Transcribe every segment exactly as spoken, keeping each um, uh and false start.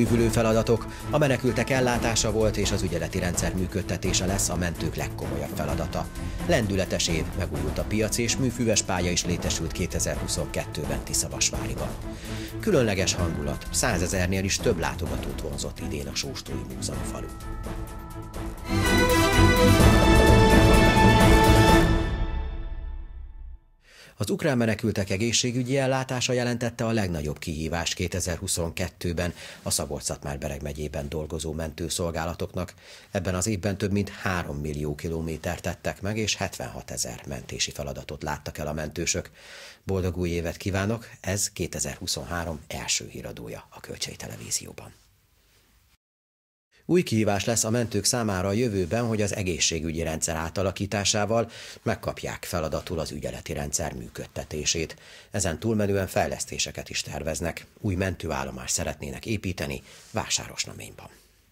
bővülő feladatok, a menekültek ellátása volt és az ügyeleti rendszer működtetése lesz a mentők legkomolyabb feladata. Lendületes év, megújult a piac és műfüves pálya is létesült kétezer-huszonkettőben Tiszavasváriban. Különleges hangulat, százezernél is több látogatót vonzott idén a Sóstói Múzeumfalu. Az ukrán menekültek egészségügyi ellátása jelentette a legnagyobb kihívást kétezer-huszonkettőben a Szabolcs-Szatmár-Bereg megyében dolgozó mentőszolgálatoknak. Ebben az évben több mint három millió kilométert tettek meg, és hetvenhat ezer mentési feladatot láttak el a mentősök. Boldog új évet kívánok, ez kétezer-huszonhárom első híradója a Kölcsei Televízióban. Új kihívás lesz a mentők számára a jövőben, hogy az egészségügyi rendszer átalakításával megkapják feladatul az ügyeleti rendszer működtetését. Ezen túlmenően fejlesztéseket is terveznek. Új mentőállomást szeretnének építeni Vásárosnaményban.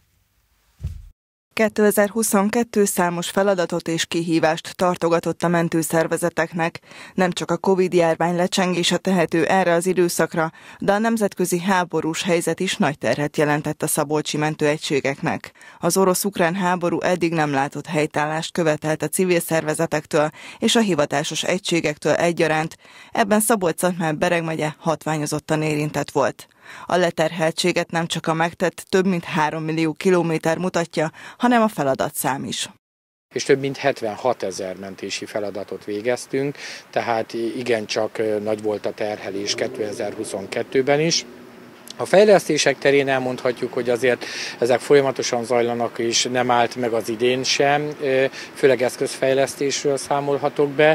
kétezer-huszonkettő számos feladatot és kihívást tartogatott a mentőszervezeteknek. Nem csak a Covid-járvány lecsengése tehető erre az időszakra, de a nemzetközi háborús helyzet is nagy terhet jelentett a szabolcsi mentőegységeknek. Az orosz-ukrán háború eddig nem látott helytállást követelt a civil szervezetektől és a hivatásos egységektől egyaránt, ebben Szabolcs-Szatmár-Bereg megye hatványozottan érintett volt. A leterheltséget nem csak a megtett több mint három millió kilométer mutatja, hanem a feladatszám is. És több mint hetvenhat ezer mentési feladatot végeztünk, tehát igencsak nagy volt a terhelés kétezer-huszonkettőben is. A fejlesztések terén elmondhatjuk, hogy azért ezek folyamatosan zajlanak, és nem állt meg az idén sem, főleg eszközfejlesztésről számolhatok be.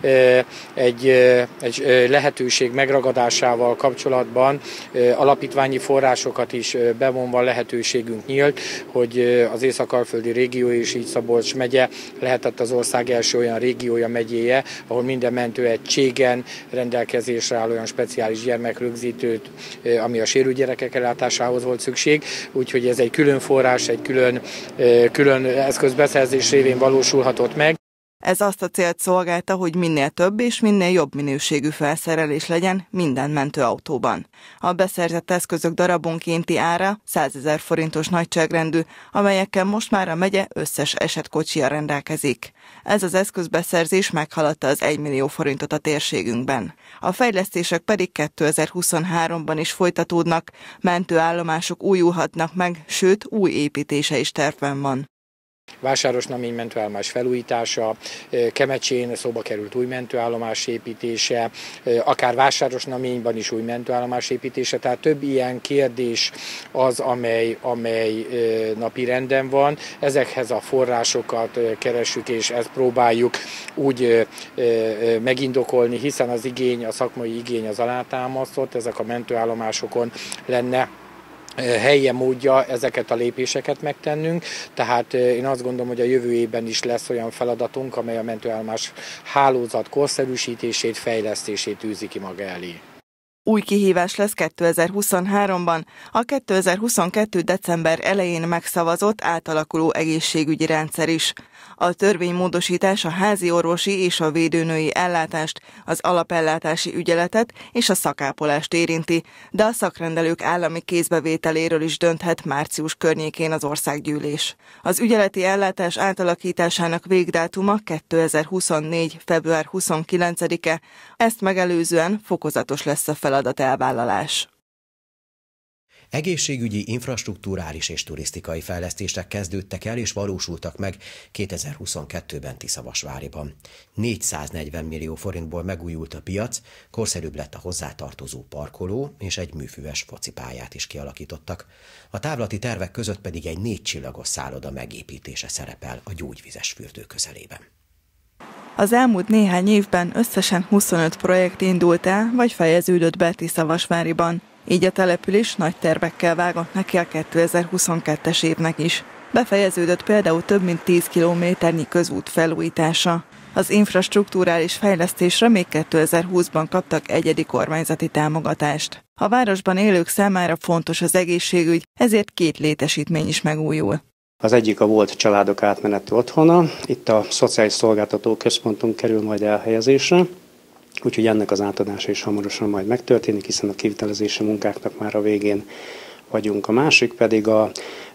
Egy, egy lehetőség megragadásával kapcsolatban alapítványi forrásokat is bevonva lehetőségünk nyílt, hogy az Észak-Alföldi régió és így Szabolcs megye lehetett az ország első olyan régiója, megyéje, ahol minden mentőegységen rendelkezésre áll olyan speciális gyermekrögzítőt, ami a sérült gyerekek ellátásához volt szükség, úgyhogy ez egy külön forrás, egy külön, külön eszközbeszerzés révén valósulhatott meg. Ez azt a célt szolgálta, hogy minél több és minél jobb minőségű felszerelés legyen minden mentőautóban. A beszerzett eszközök darabonkénti ára százezer forintos nagyságrendű, amelyekkel most már a megye összes esetkocsija rendelkezik. Ez az eszközbeszerzés meghaladta az egymillió forintot a térségünkben. A fejlesztések pedig kétezer-huszonháromban is folytatódnak, mentőállomások újulhatnak meg, sőt új építése is tervben van. Vásárosnamény mentőállomás felújítása, Kemecsén szóba került új mentőállomás építése, akár Vásárosnaményban is új mentőállomás építése, tehát több ilyen kérdés az, amely, amely napi renden van. Ezekhez a forrásokat keressük, és ezt próbáljuk úgy megindokolni, hiszen az igény, a szakmai igény az alátámasztott, ezek a mentőállomásokon lenne helye, módja ezeket a lépéseket megtennünk, tehát én azt gondolom, hogy a jövő évben is lesz olyan feladatunk, amely a mentőállomás hálózat korszerűsítését, fejlesztését tűzi ki maga elé. Új kihívás lesz kétezer-huszonháromban a kétezer-huszonkettő. december elején megszavazott átalakuló egészségügyi rendszer is. A törvénymódosítás a házi orvosi és a védőnői ellátást, az alapellátási ügyeletet és a szakápolást érinti, de a szakrendelők állami kézbevételéről is dönthet március környékén az országgyűlés. Az ügyeleti ellátás átalakításának végdátuma kétezer-huszonnégy. február huszonkilencedike, ezt megelőzően fokozatos lesz a feladatelvállalás. Egészségügyi, infrastrukturális és turisztikai fejlesztések kezdődtek el és valósultak meg kétezer-huszonkettőben Tiszavasváriban. négyszáznegyven millió forintból megújult a piac, korszerűbb lett a hozzátartozó parkoló, és egy műfüves focipályát is kialakítottak. A távlati tervek között pedig egy négy csillagos szálloda megépítése szerepel a gyógyvizes fürdő közelében. Az elmúlt néhány évben összesen huszonöt projekt indult el, vagy fejeződött be Tiszavasváriban. Így a település nagy tervekkel vágott neki a kétezer-huszonkettes évnek is. Befejeződött például több mint tíz kilométernyi közút felújítása. Az infrastrukturális fejlesztésre még kétezer-húszban kaptak egyedi kormányzati támogatást. A városban élők számára fontos az egészségügy, ezért két létesítmény is megújul. Az egyik a volt családok átmeneti otthona, itt a Szociális Szolgáltató Központunk kerül majd elhelyezésre, úgyhogy ennek az átadása is hamarosan majd megtörténik, hiszen a kivitelezési munkáknak már a végén vagyunk. A másik pedig a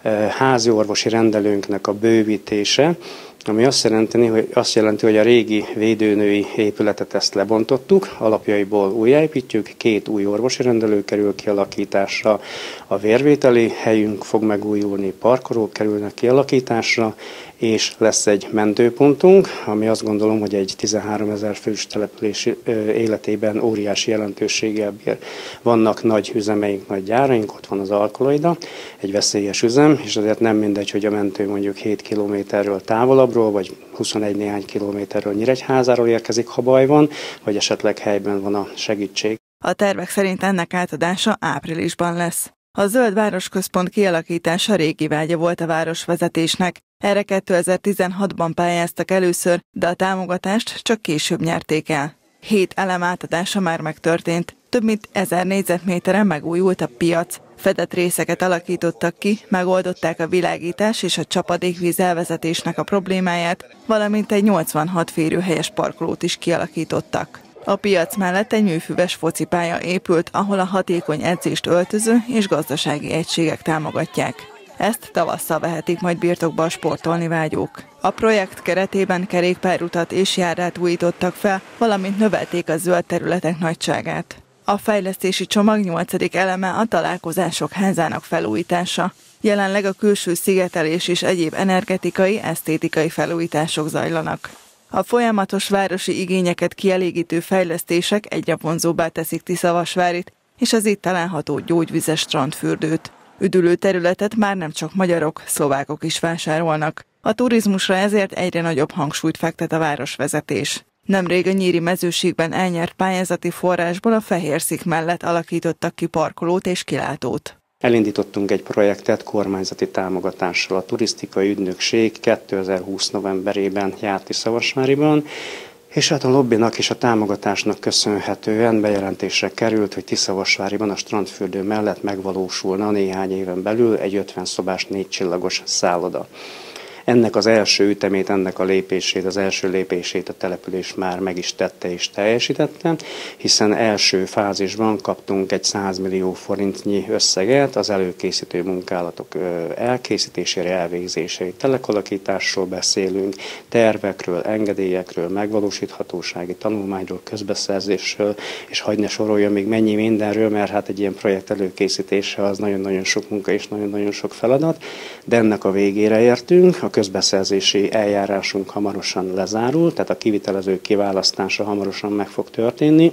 házi orvosi rendelőnknek a bővítése, ami azt jelenti, hogy, azt jelenti, hogy a régi védőnői épületet ezt lebontottuk, alapjaiból újjáépítjük, két új orvosi rendelő kerül kialakításra, a vérvételi helyünk fog megújulni, parkolók kerülnek kialakításra, és lesz egy mentőpontunk, ami azt gondolom, hogy egy tizenháromezer fős település életében óriási jelentőséggel bír. Vannak nagy üzemeink, nagy gyáraink, ott van az Alkaloida, egy veszélyes üzem, és azért nem mindegy, hogy a mentő mondjuk hét kilométerről távolabbról, vagy huszonegy néhány kilométerről Nyíregyházáról érkezik, ha baj van, vagy esetleg helyben van a segítség. A tervek szerint ennek átadása áprilisban lesz. A Zöld Városközpont kialakítása régi vágya volt a városvezetésnek. Erre kétezer-tizenhatban pályáztak először, de a támogatást csak később nyerték el. Hét elem átadása már megtörtént. Több mint ezer négyzetméteren megújult a piac. Fedett részeket alakítottak ki, megoldották a világítás és a csapadékvíz elvezetésnek a problémáját, valamint egy nyolcvanhat férőhelyes parkolót is kialakítottak. A piac mellett egy műfüves focipálya épült, ahol a hatékony edzést öltöző és gazdasági egységek támogatják. Ezt tavasszal vehetik majd birtokba a sportolni vágyók. A projekt keretében kerékpárutat és járát újítottak fel, valamint növelték a zöld területek nagyságát. A fejlesztési csomag nyolcadik eleme a találkozások házának felújítása. Jelenleg a külső szigetelés és egyéb energetikai, esztétikai felújítások zajlanak. A folyamatos városi igényeket kielégítő fejlesztések egyre vonzóbbá teszik Tiszavasvárit és az itt található gyógyvizes strandfürdőt. Üdülő területet már nem csak magyarok, szlovákok is vásárolnak. A turizmusra ezért egyre nagyobb hangsúlyt fektet a városvezetés. Nemrég a nyíri mezőségben elnyert pályázati forrásból a Fehérszik mellett alakítottak ki parkolót és kilátót. Elindítottunk egy projektet kormányzati támogatással. A turisztikai ügynökség kétezer-húsz novemberében járt Tiszavasváriban, és hát a lobbynak és a támogatásnak köszönhetően bejelentésre került, hogy Tiszavasváriban a strandfürdő mellett megvalósulna néhány éven belül egy ötven szobás négy csillagos szálloda. Ennek az első ütemét, ennek a lépését, az első lépését a település már meg is tette és teljesítette, hiszen első fázisban kaptunk egy száz millió forintnyi összeget az előkészítő munkálatok elkészítésére, elvégzésére. Telekalakításról beszélünk, tervekről, engedélyekről, megvalósíthatósági tanulmányról, közbeszerzésről, és hagyj ne soroljon még mennyi mindenről, mert hát egy ilyen projekt előkészítése az nagyon-nagyon sok munka és nagyon-nagyon sok feladat, de ennek a végére értünk. A közbeszerzési eljárásunk hamarosan lezárul, tehát a kivitelezők kiválasztása hamarosan meg fog történni.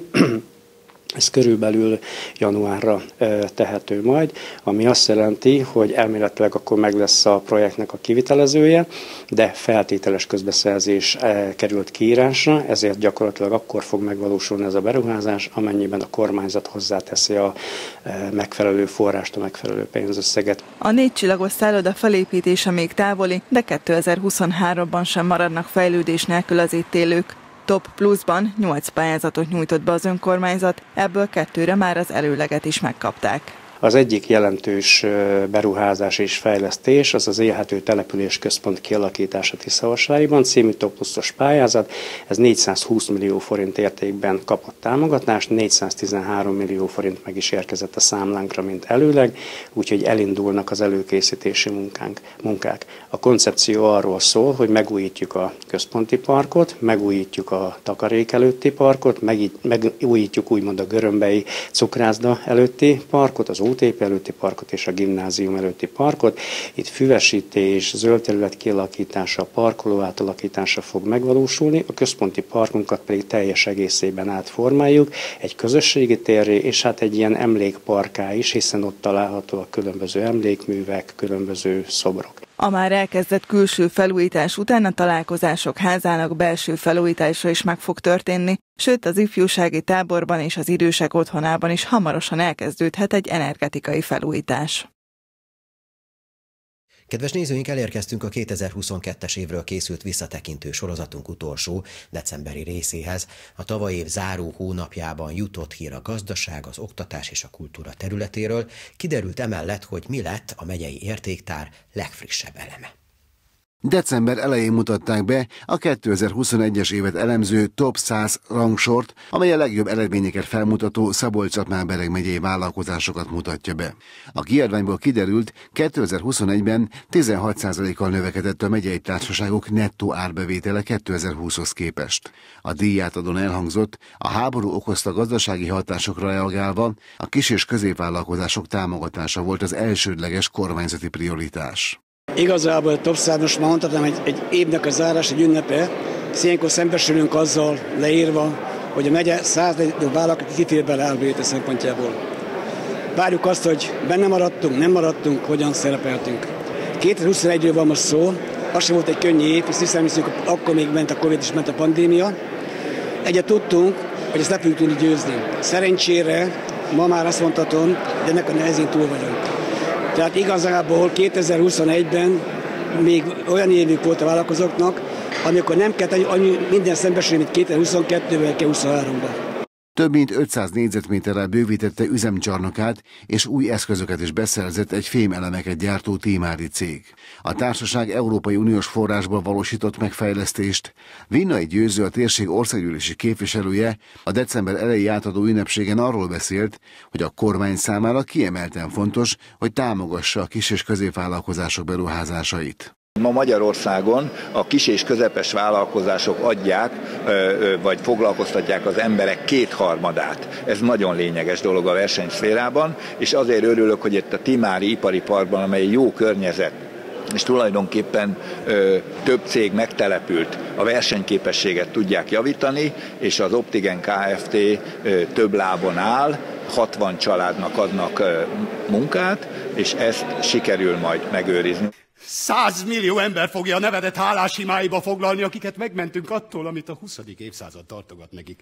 Ez körülbelül januárra tehető majd, ami azt jelenti, hogy elméletileg akkor meg lesz a projektnek a kivitelezője, de feltételes közbeszerzés került kiírásra, ezért gyakorlatilag akkor fog megvalósulni ez a beruházás, amennyiben a kormányzat hozzáteszi a megfelelő forrást, a megfelelő pénzösszeget. A négy csillagos szálloda felépítése még távoli, de kétezer-huszonháromban sem maradnak fejlődés nélkül az itt élők. Top Pluszban nyolc pályázatot nyújtott be az önkormányzat, ebből kettőre már az előleget is megkapták. Az egyik jelentős beruházás és fejlesztés az az élhető település központ kialakítása Tiszavasváriban című Top Pluszos pályázat. Ez négyszázhúsz millió forint értékben kapott támogatást, négyszáztizenhárom millió forint meg is érkezett a számlánkra, mint előleg, úgyhogy elindulnak az előkészítési munkánk, munkák. A koncepció arról szól, hogy megújítjuk a központi parkot, megújítjuk a takarék előtti parkot, megújítjuk úgymond a görömbei cukrászda előtti parkot, az o té pé előtti parkot és a gimnázium előtti parkot. Itt füvesítés, zöld terület kialakítása, parkoló átalakítása fog megvalósulni, a központi parkunkat pedig teljes egészében átformáljuk egy közösségi térré, és hát egy ilyen emlékparká is, hiszen ott találhatóak különböző emlékművek, különböző szobrok. A már elkezdett külső felújítás után a találkozások házának belső felújítása is meg fog történni, sőt az ifjúsági táborban és az idősek otthonában is hamarosan elkezdődhet egy energetikai felújítás. Kedves nézőink, elérkeztünk a kétezer-huszonkettes évről készült visszatekintő sorozatunk utolsó, decemberi részéhez. A tavalyi év záró hónapjában jutott hír a gazdaság, az oktatás és a kultúra területéről. Kiderült emellett, hogy mi lett a megyei értéktár legfrissebb eleme. December elején mutatták be a kétezer-huszonegyes évet elemző top száz rangsort, amely a legjobb eredményeket felmutató Szabolcs-Szatmár-Bereg megyei vállalkozásokat mutatja be. A kiadványból kiderült, kétezer-huszonegyben tizenhat százalékkal növekedett a megyei társaságok nettó árbevétele kétezer-húszhoz képest. A díjátadón elhangzott, a háború okozta gazdasági hatásokra reagálva a kis- és középvállalkozások támogatása volt az elsődleges kormányzati prioritás. Igazából a top százas, már mondhatom, egy, egy évnek a zárás, egy ünnepe. Ilyenkor szembesülünk azzal leírva, hogy a megye száz legnagyobb vállalat kifér bele árbevétel szempontjából. Várjuk azt, hogy benne maradtunk, nem maradtunk, hogyan szerepeltünk. kétezer-huszonegyről van most szó, az sem volt egy könnyű év, hiszen hiszünk, akkor még ment a Covid és ment a pandémia. Egyet tudtunk, hogy ezt le fogjuk tudni győzni. Szerencsére ma már azt mondhatom, hogy ennek a nehezén túl vagyunk. Tehát igazából kétezer-huszonegyben még olyan évük volt a vállalkozóknak, amikor nem kellett annyi minden szembesülni, mint kétezer-huszonkettőben, kétezer-huszonháromban. Több mint ötszáz négyzetméterrel bővítette üzemcsarnokát, és új eszközöket is beszerzett egy fémelemeket gyártó témári cég. A társaság Európai Uniós forrásból valósított meg fejlesztést. Vinnai Győző, a térség országgyűlési képviselője a december eleji átadó ünnepségen arról beszélt, hogy a kormány számára kiemelten fontos, hogy támogassa a kis- és középvállalkozások beruházásait. Ma Magyarországon a kis és közepes vállalkozások adják, vagy foglalkoztatják az emberek kétharmadát. Ez nagyon lényeges dolog a versenyszférában, és azért örülök, hogy itt a Timári ipari parkban, amely jó környezet, és tulajdonképpen ö, több cég megtelepült, a versenyképességet tudják javítani, és az Optigen Kft. Ö, több lábon áll, hatvan családnak adnak ö, munkát, és ezt sikerül majd megőrizni. Százmillió ember fogja a nevedet hálás imáiba foglalni, akiket megmentünk attól, amit a huszadik évszázad tartogat nekik.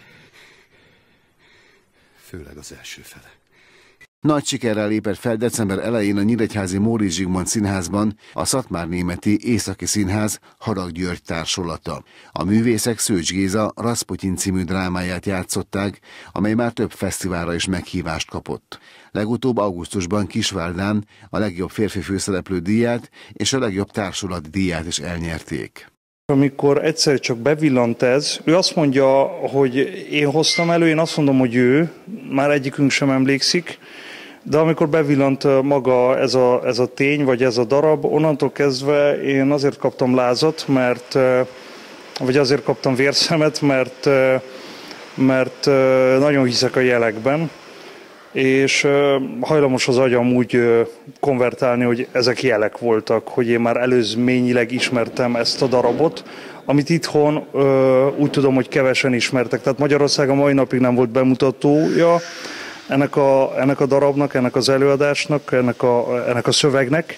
Főleg az első fele. Nagy sikerrel lépett fel december elején a nyíregyházi Móricz Zsigmond Színházban a Szatmárnémeti Északi Színház Harag György társulata. A művészek Szőcs Géza Raszputyin című drámáját játszották, amely már több fesztiválra is meghívást kapott. Legutóbb augusztusban Kisvárdán a legjobb férfi főszereplő díját és a legjobb társulat díját is elnyerték. Amikor egyszer csak bevillant ez, ő azt mondja, hogy én hoztam elő, én azt mondom, hogy ő, már egyikünk sem emlékszik, de amikor bevillant maga ez a, ez a tény, vagy ez a darab, onnantól kezdve én azért kaptam lázat, mert, vagy azért kaptam vérszemet, mert, mert nagyon hiszek a jelekben, és hajlamos az agyam úgy konvertálni, hogy ezek jelek voltak, hogy én már előzményileg ismertem ezt a darabot, amit itthon úgy tudom, hogy kevesen ismertek. Tehát Magyarországon mai napig nem volt bemutatója ennek a, ennek a darabnak, ennek az előadásnak, ennek a, ennek a szövegnek.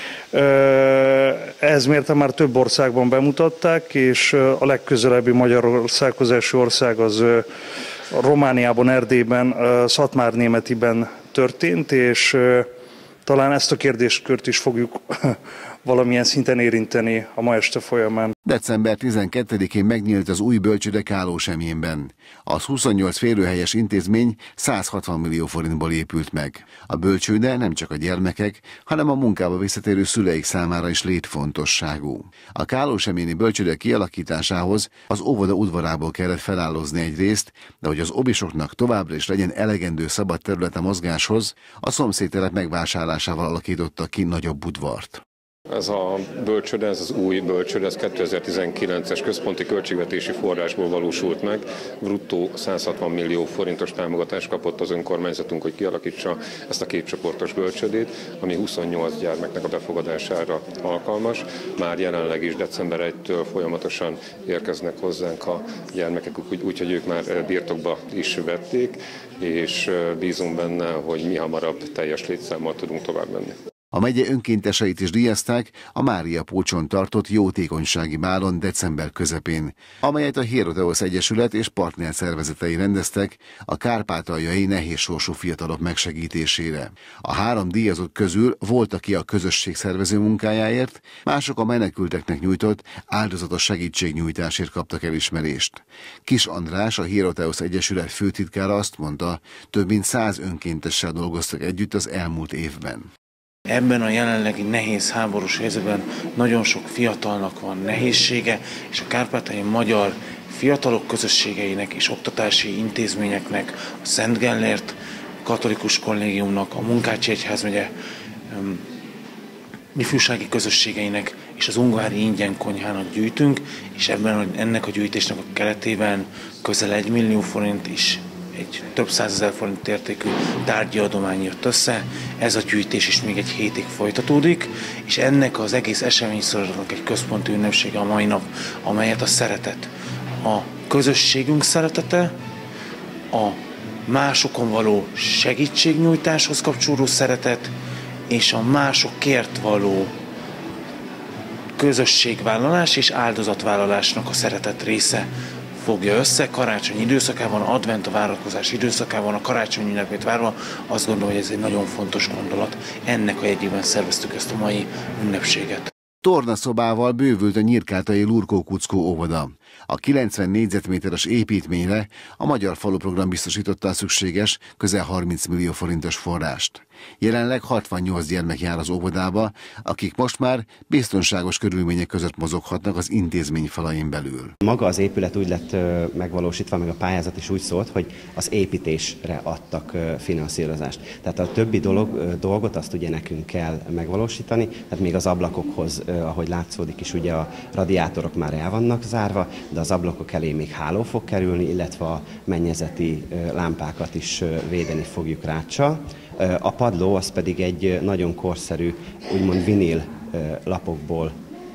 Ehhez mérten már több országban bemutatták, és a legközelebbi Magyarországhoz első ország az Romániában, Erdélyben, Szatmárnémetiben történt, és talán ezt a kérdéskört is fogjuk valamilyen szinten érinteni a ma este folyamán. december tizenkettedikén megnyílt az új bölcsőde Kálósemjénben. Az huszonnyolc férőhelyes intézmény száz hatvan millió forintból épült meg. A bölcsőde nem csak a gyermekek, hanem a munkába visszatérő szüleik számára is létfontosságú. A Kálósemjéni bölcsőde kialakításához az óvoda udvarából kellett felállozni egy részt, de hogy az obisoknak továbbra is legyen elegendő szabad terület a mozgáshoz, a szomszédtelep megvásárlásával alakítottak ki nagyobb udvart. Ez a bölcsőde, ez az új bölcsőde, ez kétezer-tizenkilences központi költségvetési forrásból valósult meg. Bruttó száz hatvan millió forintos támogatást kapott az önkormányzatunk, hogy kialakítsa ezt a kétcsoportos bölcsődét, ami huszonnyolc gyermeknek a befogadására alkalmas. Már jelenleg is december elsejétől folyamatosan érkeznek hozzánk a gyermekek, úgyhogy ők már birtokba is vették, és bízunk benne, hogy mi hamarabb teljes létszámmal tudunk tovább menni. A megye önkénteseit is díjazták a Mária Pócson tartott jótékonysági bálon december közepén, amelyet a Hieroteosz Egyesület és partner szervezetei rendeztek a kárpátaljai nehézsorsú fiatalok megsegítésére. A három díjazott közül volt, aki a közösség szervező munkájáért, mások a menekülteknek nyújtott áldozatos segítségnyújtásért kaptak elismerést. Kis András, a Hieroteosz Egyesület főtitkára azt mondta, több mint száz önkéntessel dolgoztak együtt az elmúlt évben. Ebben a jelenlegi nehéz háborús helyzetben nagyon sok fiatalnak van nehézsége, és a kárpátaljai magyar fiatalok közösségeinek és oktatási intézményeknek, a Szent Gellért katolikus kollégiumnak, a Munkácsi Egyházmegye um, ifjúsági közösségeinek és az Ungvári Ingyen Konyhának gyűjtünk, és ebben ennek a gyűjtésnek a keretében közel egy millió forint is egy több százezer forint értékű tárgyi adomány jött össze. Ez a gyűjtés is még egy hétig folytatódik, és ennek az egész eseménysorozatnak egy központi ünnepsége a mai nap, amelyet a szeretet, a közösségünk szeretete, a másokon való segítségnyújtáshoz kapcsolódó szeretet, és a másokért való közösségvállalás és áldozatvállalásnak a szeretet része fogja össze. Karácsony időszakában, advent a várakozás időszakában, a karácsony ünnepét várva, azt gondolom, hogy ez egy nagyon fontos gondolat. Ennek a jegyében szerveztük ezt a mai ünnepséget. Tornaszobával bővült a Nyírkátai Lurkó-Kuckó óvoda. A kilencven négyzetméteres építményre a Magyar Faluprogram biztosította a szükséges, közel harminc millió forintos forrást. Jelenleg hatvannyolc gyermek jár az óvodába, akik most már biztonságos körülmények között mozoghatnak az intézmény falain belül. Maga az épület úgy lett megvalósítva, meg a pályázat is úgy szólt, hogy az építésre adtak finanszírozást. Tehát a többi dolog, dolgot azt ugye nekünk kell megvalósítani, tehát még az ablakokhoz, ahogy látszódik is, ugye a radiátorok már el vannak zárva, de az ablakok elé még háló fog kerülni, illetve a mennyezeti lámpákat is védeni fogjuk ráccsal. A padló az pedig egy nagyon korszerű, úgymond vinil lapokból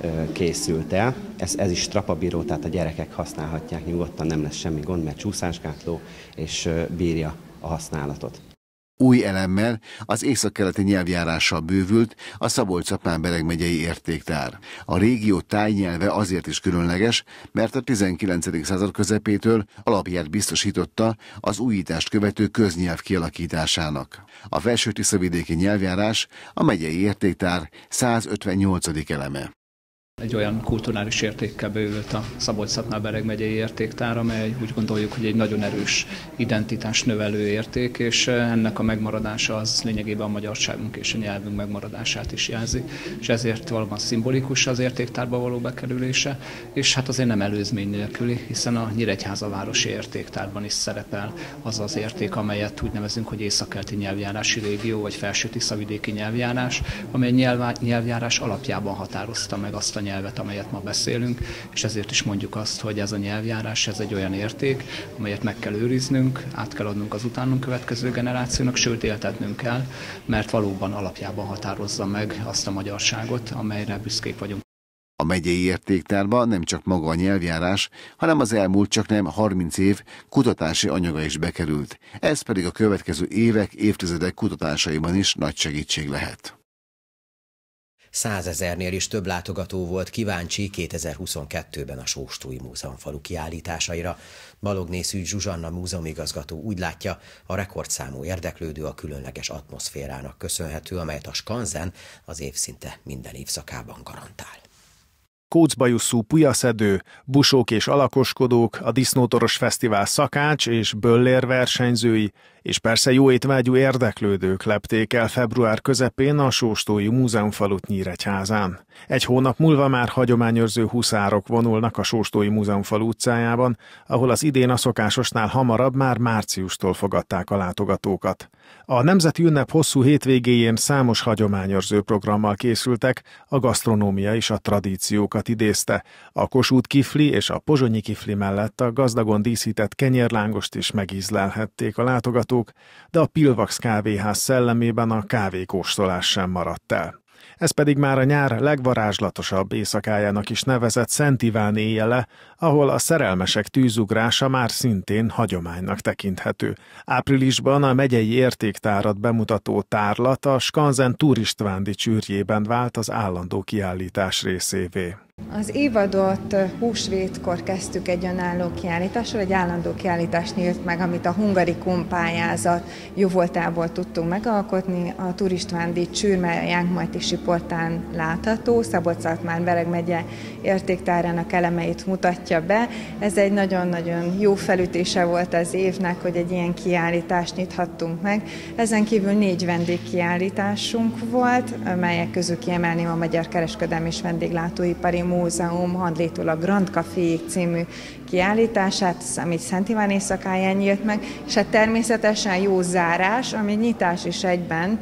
készült el. Ez, ez is strapabíró, tehát a gyerekek használhatják nyugodtan, nem lesz semmi gond, mert csúszásgátló, és bírja a használatot. Új elemmel, az északkeleti nyelvjárással bővült a Szabolcs-Szatmár-Bereg megyei értéktár. A régió tájnyelve azért is különleges, mert a tizenkilencedik század közepétől alapját biztosította az újítást követő köznyelv kialakításának. A Felső-Tiszavidéki nyelvjárás a megyei értéktár százötvennyolcadik eleme. Egy olyan kulturális értékkel bővült a Szabolcs-Szatmár-Bereg megyei értéktár, amely úgy gondoljuk, hogy egy nagyon erős identitás növelő érték, és ennek a megmaradása az lényegében a magyarságunk és a nyelvünk megmaradását is jelzi, és ezért valóban szimbolikus az értéktárba való bekerülése, és hát azért nem előzmény nélküli, hiszen a Nyíregyháza városi értéktárban is szerepel az az érték, amelyet úgy nevezünk, hogy északkeleti nyelvjárási régió, vagy Felső-Tiszavidéki nyelvjárás, amely nyelvjárás alapjában határozta meg azt a nyelvet, amelyet ma beszélünk, és ezért is mondjuk azt, hogy ez a nyelvjárás, ez egy olyan érték, amelyet meg kell őriznünk, át kell adnunk az utánunk következő generációnak, sőt éltetnünk kell, mert valóban alapjában határozza meg azt a magyarságot, amelyre büszkék vagyunk. A megyei értéktárba nem csak maga a nyelvjárás, hanem az elmúlt csak nem harminc év kutatási anyaga is bekerült. Ez pedig a következő évek, évtizedek kutatásaiban is nagy segítség lehet. Százezernél is több látogató volt kíváncsi kétezer-huszonkettőben a Sóstói Múzeumfalu kiállításaira. Balogné Szűcs Zsuzsanna múzeumigazgató úgy látja, a rekordszámú érdeklődő a különleges atmoszférának köszönhető, amelyet a Skanzen az év szinte minden évszakában garantál. Kócbajusszú pujaszedő, busók és alakoskodók, a Disznótoros Fesztivál szakács és böllér versenyzői, és persze jó étvágyú érdeklődők lepték el február közepén a Sóstói Múzeumfalut Nyíregyházán. Egy hónap múlva már hagyományőrző huszárok vonulnak a Sóstói Múzeumfalu utcájában, ahol az idén a szokásosnál hamarabb már márciustól fogadták a látogatókat. A nemzeti ünnep hosszú hétvégéjén számos hagyományőrző programmal készültek, a gasztronómia is a tradíciókat idézte. A Kossuth kifli és a pozsonyi kifli mellett a gazdagon díszített kenyérlángost is megízlelhették a látogatók, de a Pilvax kávéház szellemében a kávékóstolás sem maradt el. Ez pedig már a nyár legvarázslatosabb éjszakájának is nevezett Szent Iván éjjele, ahol a szerelmesek tűzugrása már szintén hagyománynak tekinthető. Áprilisban a megyei értéktárat bemutató tárlat a Skanzen turistvándi csűrjében vált az állandó kiállítás részévé. Az évadot húsvétkor kezdtük egy önálló kiállítással, egy állandó kiállítás nyílt meg, amit a Hungarikum pályázat jóvoltából tudtunk megalkotni. A Tóth István díj csűrme Jánkmajtisi portán látható, Szabolcs-Szatmár-Bereg megye értéktárának elemeit mutatja be. Ez egy nagyon-nagyon jó felütése volt az évnek, hogy egy ilyen kiállítást nyithattunk meg. Ezen kívül négy vendégkiállításunk volt, melyek közül kiemelném a Magyar Kereskedelmi és Vendéglátóipari Múzeum Handlétől a Grand Caféig című kiállítását, ami Szent Iván éjszakáján nyílt meg, és hát természetesen jó zárás, ami nyitás is egyben,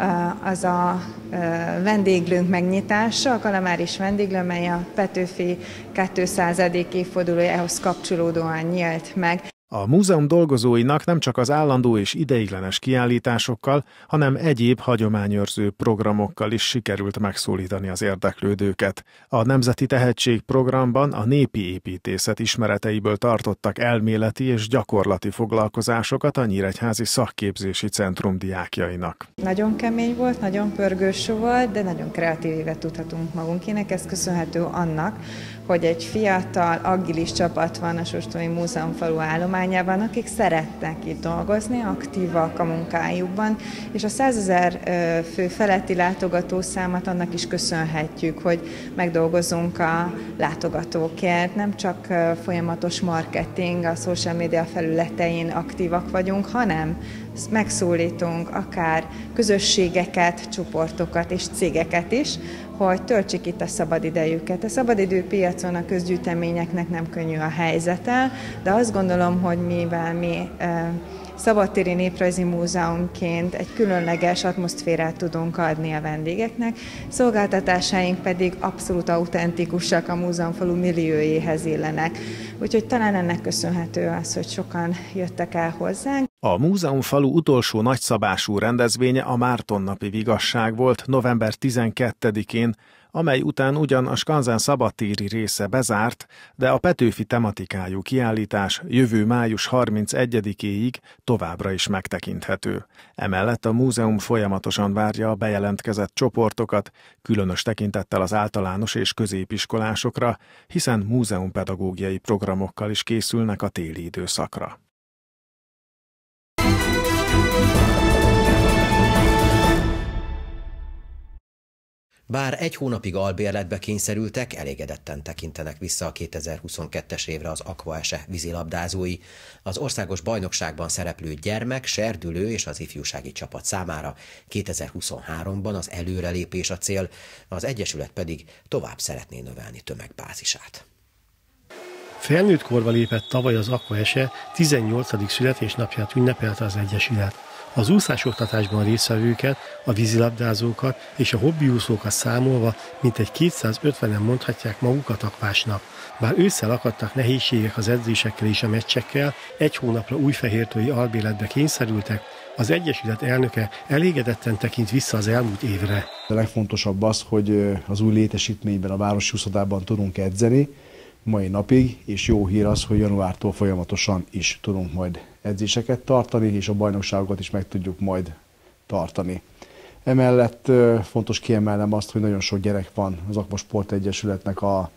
az a vendéglőnk megnyitása, a Kalamáris vendéglő, mely a Petőfi kétszázadik évfordulójához kapcsolódóan nyílt meg. A múzeum dolgozóinak nem csak az állandó és ideiglenes kiállításokkal, hanem egyéb hagyományőrző programokkal is sikerült megszólítani az érdeklődőket. A Nemzeti Tehetség programban a népi építészet ismereteiből tartottak elméleti és gyakorlati foglalkozásokat a Nyíregyházi Szakképzési Centrum diákjainak. Nagyon kemény volt, nagyon pörgős volt, de nagyon kreatív évet tudhatunk magunkének. Ez köszönhető annak, hogy egy fiatal, agilis csapat van a Sóstonyi Múzeumfalu állományában, akik szeretnek itt dolgozni, aktívak a munkájukban, és a százezer fő feletti látogatószámat annak is köszönhetjük, hogy megdolgozunk a látogatókért. Nem csak folyamatos marketing, a social media felületein aktívak vagyunk, hanem megszólítunk akár közösségeket, csoportokat és cégeket is, hogy töltsék itt a szabadidejüket. A szabadidőpiacon a közgyűjteményeknek nem könnyű a helyzete, de azt gondolom, hogy mivel mi e, szabadtéri néprajzi múzeumként egy különleges atmoszférát tudunk adni a vendégeknek, szolgáltatásaink pedig abszolút autentikusak, a múzeumfalu milliójéhez illenek. Úgyhogy talán ennek köszönhető az, hogy sokan jöttek el hozzánk. A múzeumfalu utolsó nagyszabású rendezvénye a Mártonnapi Vigasság volt november tizenkettedikén, amely után ugyan a skanzen szabadtéri része bezárt, de a Petőfi tematikájú kiállítás jövő május harmincegyedikéig továbbra is megtekinthető. Emellett a múzeum folyamatosan várja a bejelentkezett csoportokat, különös tekintettel az általános és középiskolásokra, hiszen múzeumpedagógiai programokkal is készülnek a téli időszakra. Bár egy hónapig albérletbe kényszerültek, elégedetten tekintenek vissza a kétezer-huszonkettes évre az Aquaese vízilabdázói. Az országos bajnokságban szereplő gyermek, serdülő és az ifjúsági csapat számára kétezer-huszonháromban az előrelépés a cél, az Egyesület pedig tovább szeretné növelni tömegbázisát. Felnőtt korba lépett tavaly az Aquaese tizennyolcadik születésnapját ünnepelte az Egyesület. Az úszásoktatásban résztvevőket, a vízilabdázókat és a hobbiúszókat számolva mintegy kétszázötvenen mondhatják magukat akvásnak. Bár ősszel akadtak nehézségek az edzésekkel és a meccsekkel, egy hónapra újfehértói albérletbe kényszerültek, az Egyesület elnöke elégedetten tekint vissza az elmúlt évre. A legfontosabb az, hogy az új létesítményben, a városi úszodában tudunk edzeni mai napig, és jó hír az, hogy januártól folyamatosan is tudunk majd edzéseket tartani, és a bajnokságokat is meg tudjuk majd tartani. Emellett fontos kiemelnem azt, hogy nagyon sok gyerek van az Aquasport Egyesületnek a,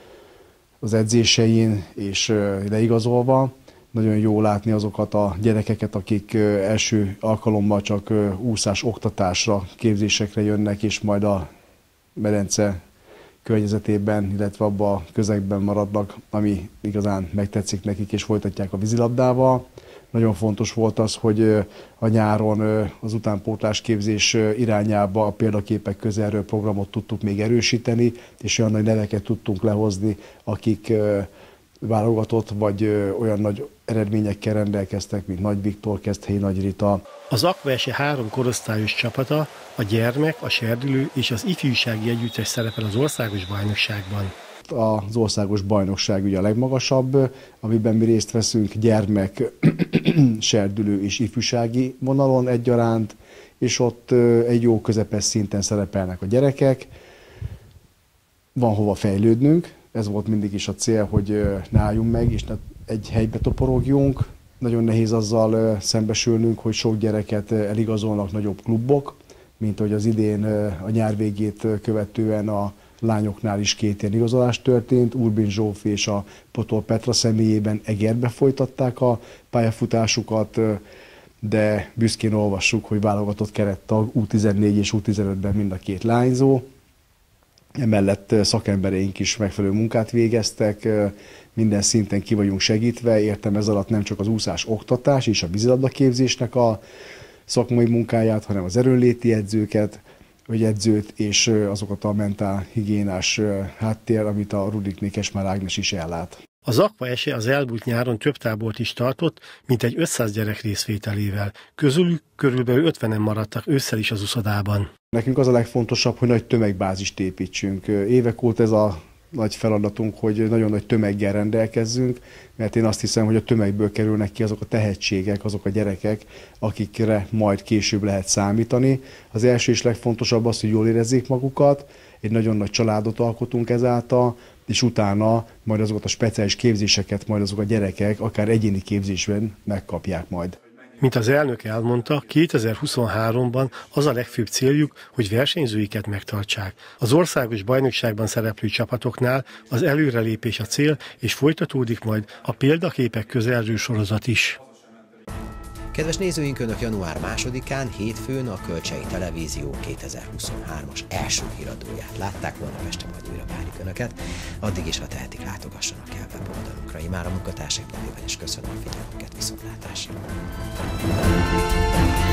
az edzésein, és leigazolva. Nagyon jó látni azokat a gyerekeket, akik első alkalommal csak úszás oktatásra, képzésekre jönnek, és majd a medence környezetében, illetve abban a közegben maradnak, ami igazán megtetszik nekik, és folytatják a vízilabdával. Nagyon fontos volt az, hogy a nyáron az utánpótlás képzés irányába a példaképek közelről programot tudtuk még erősíteni, és olyan nagy neveket tudtunk lehozni, akik válogatott vagy olyan nagy eredményekkel rendelkeztek, mint Nagy Viktor, Keszthelyi Nagy Rita. Az Aquaese három korosztályos csapata, a gyermek, a serdülő és az ifjúsági együttes szerepel az országos bajnokságban. Az országos bajnokság ugye a legmagasabb, amiben mi részt veszünk gyermek, serdülő és ifjúsági vonalon egyaránt, és ott egy jó közepes szinten szerepelnek a gyerekek. Van hova fejlődnünk, ez volt mindig is a cél, hogy ne álljunk meg, és ne egy helybe toporogjunk. Nagyon nehéz azzal szembesülnünk, hogy sok gyereket eligazolnak nagyobb klubok, mint hogy az idén a nyár végét követően a lányoknál is két ilyen igazolás történt. Urbin Zsófi és a Potol Petra személyében Egerbe folytatták a pályafutásukat, de büszkén olvassuk, hogy válogatott kerettag U tizennégy és U tizenötben mind a két lányzó. Emellett szakembereink is megfelelő munkát végeztek, minden szinten ki vagyunk segítve, értem ez alatt nem csak az úszás oktatás és a vízilabdaképzésnek a szakmai munkáját, hanem az erőnléti edzőket, vagy edzőt és azokat a mentálhigiénás háttér, amit a Rudikné Kesmár Ágnes is ellát. Az Aqua Ese az elmúlt nyáron több tábort is tartott, mint egy ötszáz gyerek részvételével. Közülük körülbelül ötvenen maradtak ősszel is az uszodában. Nekünk az a legfontosabb, hogy nagy tömegbázist építsünk. Évek óta ez a nagy feladatunk, hogy nagyon nagy tömeggel rendelkezzünk, mert én azt hiszem, hogy a tömegből kerülnek ki azok a tehetségek, azok a gyerekek, akikre majd később lehet számítani. Az első és legfontosabb az, hogy jól érezzék magukat, egy nagyon nagy családot alkotunk ezáltal, és utána majd azokat a speciális képzéseket majd azok a gyerekek akár egyéni képzésben megkapják majd. Mint az elnök elmondta, kétezer-huszonháromban az a legfőbb céljuk, hogy versenyzőiket megtartsák. Az országos bajnokságban szereplő csapatoknál az előrelépés a cél, és folytatódik majd a példaképek közelző sorozat is. Kedves nézőink, Önök január másodikán, hétfőn a Kölcsei Televízió kétezer-huszonhármas első híradóját látták, holnap este majd újra várjuk Önöket. Addig is, ha tehetik, látogassanak el weboldalunkra. Imára munkatársaim nevében is köszönöm a figyelmüket, viszontlátásra!